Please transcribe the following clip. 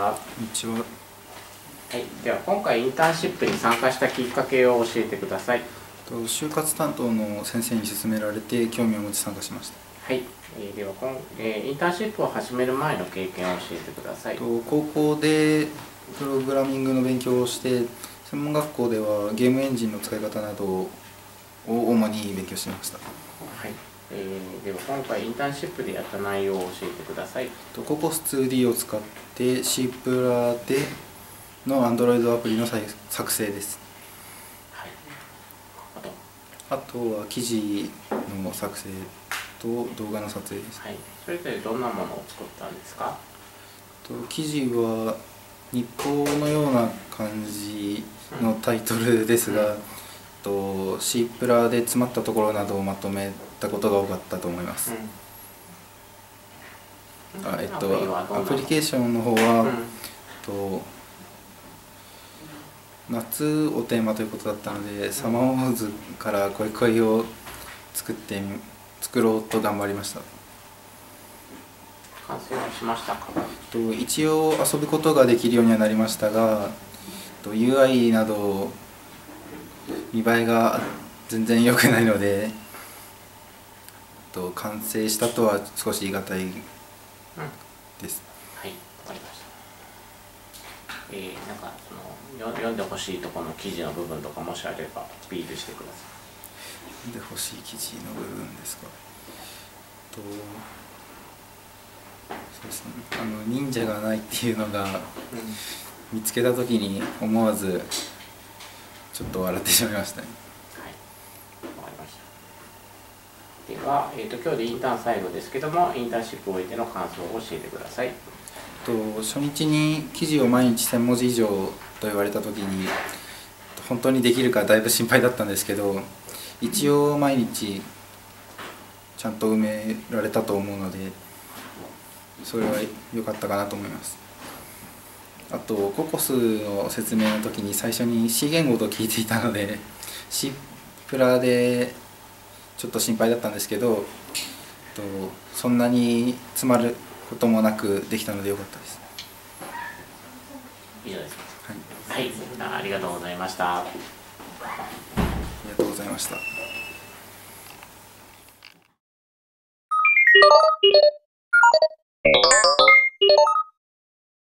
は。 こんにちは。 はい、では今回インターンシップに参加したきっかけを教えてください。 就活担当の先生に勧められて興味を持ち参加しました。 はい、ではインターンシップを始める前の経験を教えてください。 高校でプログラミングの勉強をして、専門学校ではゲームエンジンの使い方などを主に勉強していました。 はい、では今回インターンシップでやった内容を教えてください。 ココス 2D を使って C プラでの Android アプリの作成です。 はい、 あとは記事の作成と動画の撮影です。 はい、それぞれどんなものを作ったんですか？ 記事は日報のような感じのタイトルですが、C プラで詰まったところなどをまとめたことが多かったと思います。アプリケーションの方は、夏をテーマということだったので、サマーウォーズから恋恋を作ろうと頑張りました。 完成はしましたか？ 一応遊ぶことができるようにはなりましたが、UI など見栄えが全然良くないので、完成したとは少し言い難いです。 はい、わかりました。なんか読んでほしいところの記事の部分とかもしあればアピールしてください。 読んでほしい記事の部分ですか。そうですね、忍者がないっていうのが、見つけた時に思わずちょっと笑ってしまいましたね。 はい、わかりました。では、今日でインターン最後ですけども、インターンシップを終えての感想を教えてください。 初日に記事を毎日1000文字以上と言われた時に本当にできるかだいぶ心配だったんですけど、一応毎日ちゃんと埋められたと思うので、それは良かったかなと思います。あとココスの説明の時に最初に C 言語と聞いていたので C プラでちょっと心配だったんですけど、そんなに詰まることもなくできたので良かったです。 以上です。はい、ありがとうございました。 ありがとうございました。